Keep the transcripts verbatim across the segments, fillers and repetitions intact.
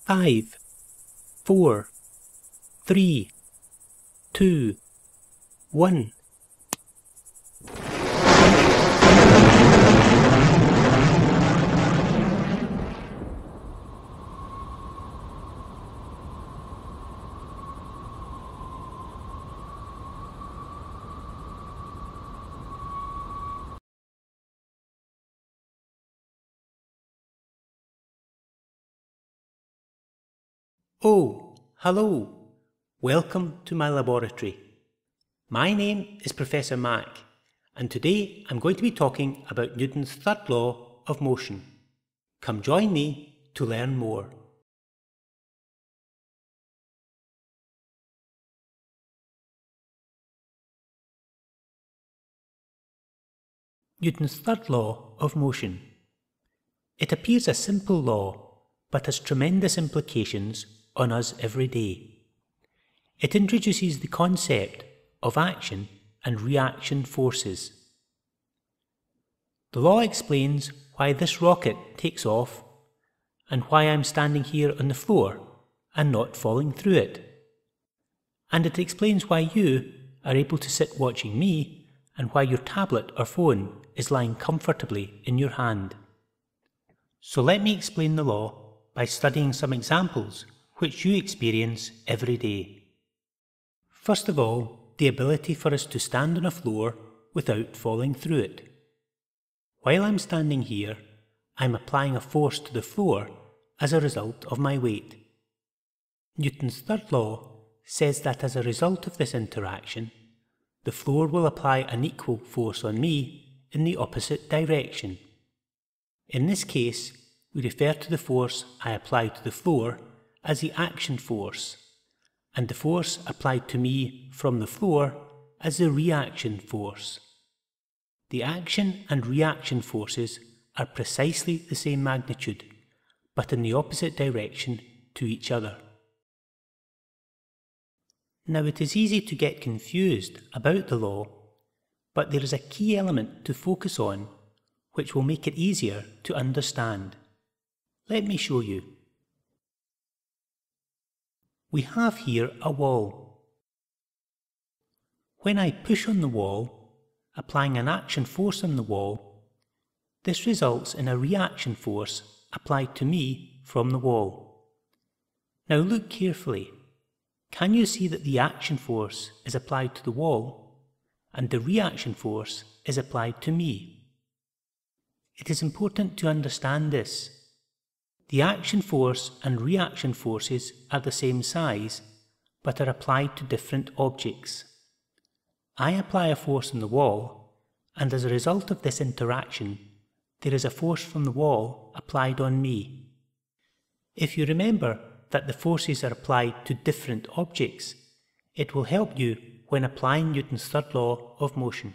Five, four, three, two, one. Oh, hello. Welcome to my laboratory. My name is Professor Mac, and today I'm going to be talking about Newton's third law of motion. Come join me to learn more. Newton's third law of motion. It appears a simple law, but has tremendous implications on us every day. It introduces the concept of action and reaction forces. The law explains why this rocket takes off and why I'm standing here on the floor and not falling through it. And it explains why you are able to sit watching me and why your tablet or phone is lying comfortably in your hand. So let me explain the law by studying some examples which you experience every day. First of all, the ability for us to stand on a floor without falling through it. While I'm standing here, I'm applying a force to the floor as a result of my weight. Newton's third law says that as a result of this interaction, the floor will apply an equal force on me in the opposite direction. In this case, we refer to the force I apply to the floor as the action force, and the force applied to me from the floor as the reaction force. The action and reaction forces are precisely the same magnitude, but in the opposite direction to each other. Now it is easy to get confused about the law, but there is a key element to focus on which will make it easier to understand. Let me show you. We have here a wall. When I push on the wall, applying an action force on the wall, this results in a reaction force applied to me from the wall. Now look carefully. Can you see that the action force is applied to the wall and the reaction force is applied to me? It is important to understand this. The action force and reaction forces are the same size, but are applied to different objects. I apply a force on the wall, and as a result of this interaction, there is a force from the wall applied on me. If you remember that the forces are applied to different objects, it will help you when applying Newton's third law of motion.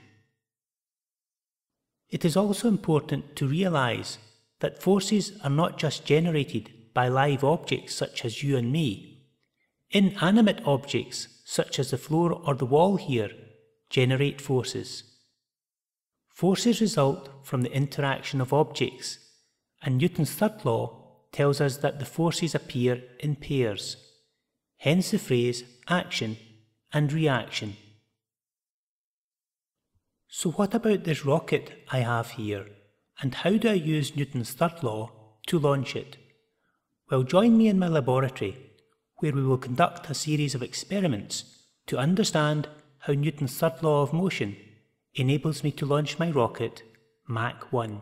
It is also important to realise that forces are not just generated by live objects such as you and me. Inanimate objects such as the floor or the wall here generate forces. Forces result from the interaction of objects, and Newton's third law tells us that the forces appear in pairs, hence the phrase action and reaction. So what about this rocket I have here? And how do I use Newton's third law to launch it? Well, join me in my laboratory, where we will conduct a series of experiments to understand how Newton's third law of motion enables me to launch my rocket Mach one.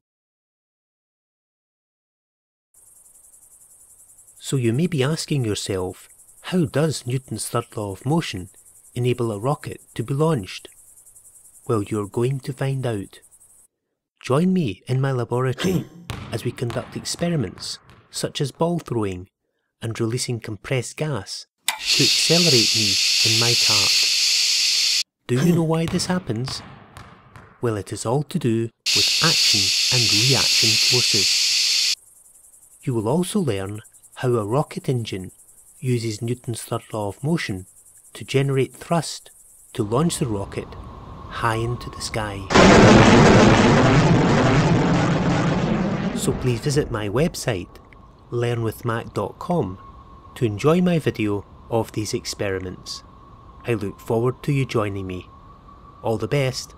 So you may be asking yourself, how does Newton's third law of motion enable a rocket to be launched? Well, you're going to find out. Join me in my laboratory as we conduct experiments such as ball throwing and releasing compressed gas to accelerate me in my cart. Do you know why this happens? Well, it is all to do with action and reaction forces. You will also learn how a rocket engine uses Newton's third law of motion to generate thrust to launch the rocket high into the sky. So please visit my website learn with mac dot com to enjoy my video of these experiments. I look forward to you joining me. All the best.